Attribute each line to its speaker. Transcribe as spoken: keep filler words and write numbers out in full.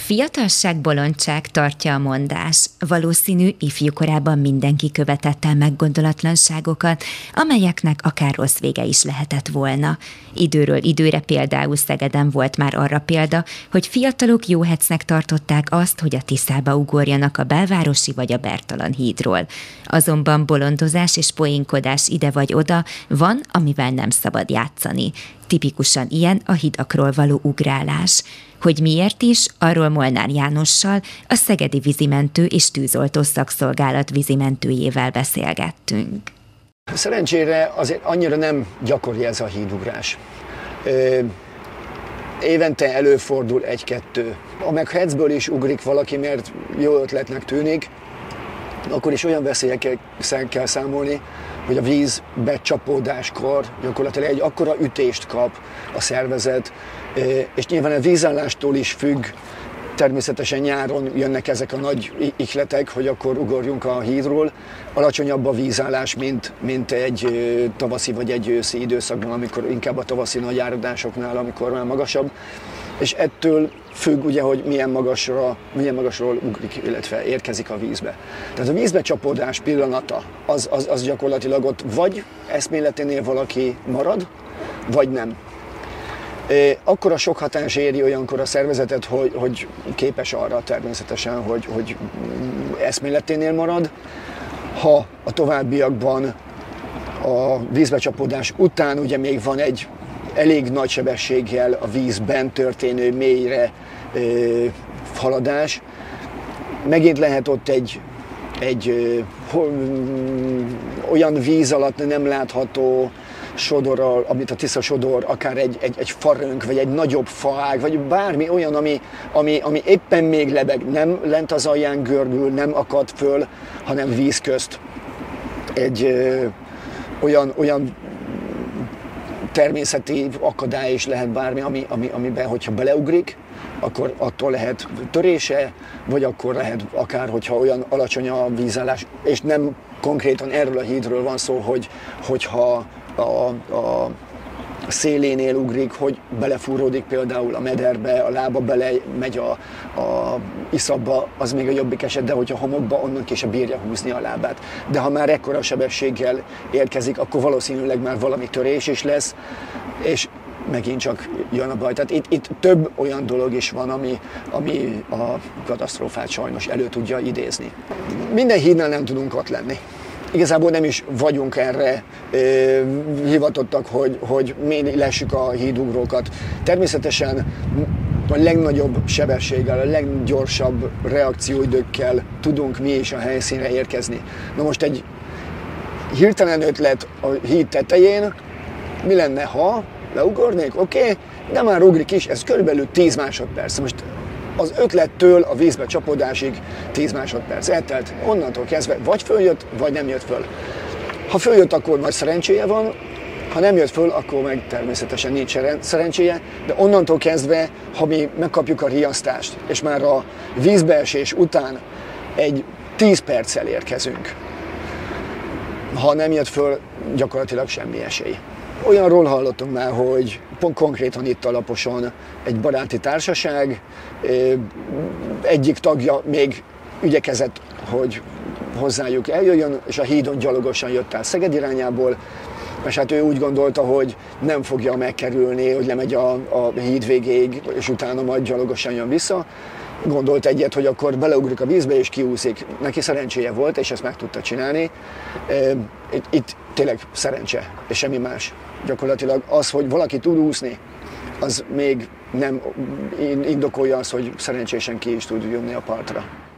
Speaker 1: Fiatalság bolondság, tartja a mondás. Valószínű, ifjúkorában mindenki követett el meggondolatlanságokat, amelyeknek akár rossz vége is lehetett volna. Időről időre például Szegeden volt már arra példa, hogy fiatalok jó hecnek tartották azt, hogy a Tiszába ugorjanak a Belvárosi vagy a Bertalan hídról. Azonban bolondozás és poénkodás ide vagy oda van, amivel nem szabad játszani. Tipikusan ilyen a hidakról való ugrálás. Hogy miért is, arról Molnár Jánossal, a Szegedi Vízimentő és Tűzoltó Szakszolgálat vízimentőjével beszélgettünk.
Speaker 2: Szerencsére azért annyira nem gyakori ez a hídugrás. Ö, évente előfordul egy-kettő. Ha meg hecből is ugrik valaki, mert jó ötletnek tűnik, akkor is olyan veszélyekkel kell számolni, hogy a víz becsapódáskor gyakorlatilag egy akkora ütést kap a szervezet, és nyilván a vízállástól is függ, természetesen nyáron jönnek ezek a nagy ihletek, hogy akkor ugorjunk a hídról. Alacsonyabb a vízállás, mint, mint egy tavaszi vagy egy őszi időszakban, amikor inkább a tavaszi nagy áradásoknál, amikor már magasabb. És ettől függ, ugye, hogy milyen, magasra, milyen magasról ugrik, illetve érkezik a vízbe. Tehát a vízbecsapódás pillanata, az, az, az gyakorlatilag ott vagy eszméleténél valaki marad, vagy nem. Akkor a sok hatás éri olyankor a szervezetet, hogy, hogy képes arra természetesen, hogy, hogy eszméleténél marad. Ha a továbbiakban a vízbecsapódás után ugye még van egy elég nagy sebességgel a vízben történő mélyre ö, haladás, megint lehet ott egy, egy ö, ö, olyan víz alatt nem látható sodorral, amit a Tisza sodor, akár egy, egy, egy farönk, vagy egy nagyobb faág, vagy bármi olyan, ami, ami, ami éppen még lebeg, nem lent az alján görbül, nem akad föl, hanem víz közt. Egy ö, olyan, olyan természeti akadály is lehet bármi, ami, ami, amiben, hogyha beleugrik, akkor attól lehet törése, vagy akkor lehet akár, hogyha olyan alacsony a vízállás, és nem konkrétan erről a hídről van szó, hogy, hogyha a, a szélénél ugrik, hogy belefúródik például a mederbe, a lába bele megy a, a iszapba, az még a jobbik eset, de hogyha homokba, onnan ki se bírja húzni a lábát. De ha már ekkora sebességgel érkezik, akkor valószínűleg már valami törés is lesz, és megint csak jön a baj. Tehát itt, itt több olyan dolog is van, ami, ami a katasztrófát sajnos elő tudja idézni. Minden hídnál nem tudunk ott lenni. Igazából nem is vagyunk erre e, hivatottak, hogy, hogy mi lessük a hídugrókat. Természetesen a legnagyobb sebességgel, a leggyorsabb reakcióidőkkel tudunk mi is a helyszínre érkezni. Na most egy hirtelen ötlet a híd tetején, mi lenne, ha leugornék? Oké, okay, de már ugrik is, ez körülbelül tíz másodperc. Most az ötlettől a vízbe csapódásig tíz másodperc eltelt, onnantól kezdve vagy följött, vagy nem jött föl. Ha följött, akkor nagy szerencséje van, ha nem jött föl, akkor meg természetesen nincs szerencséje, de onnantól kezdve, ha mi megkapjuk a riasztást, és már a vízbeesés után egy tíz perccel érkezünk, ha nem jött föl, gyakorlatilag semmi esély. Olyanról hallottunk már, hogy pont konkrétan itt a Laposon egy baráti társaság, egyik tagja még ügyekezett, hogy hozzájuk eljöjjön, és a hídon gyalogosan jött el Szeged irányából, és hát ő úgy gondolta, hogy nem fogja megkerülni, hogy lemegy a, a híd végéig, és utána majd gyalogosan jön vissza. Gondolt egyet, hogy akkor beleugrik a vízbe és kiúszik. Neki szerencséje volt, és ezt meg tudta csinálni. Itt, itt tényleg szerencse, és semmi más. Gyakorlatilag az, hogy valaki tud úszni, az még nem indokolja azt, hogy szerencsésen ki is tud jönni a partra.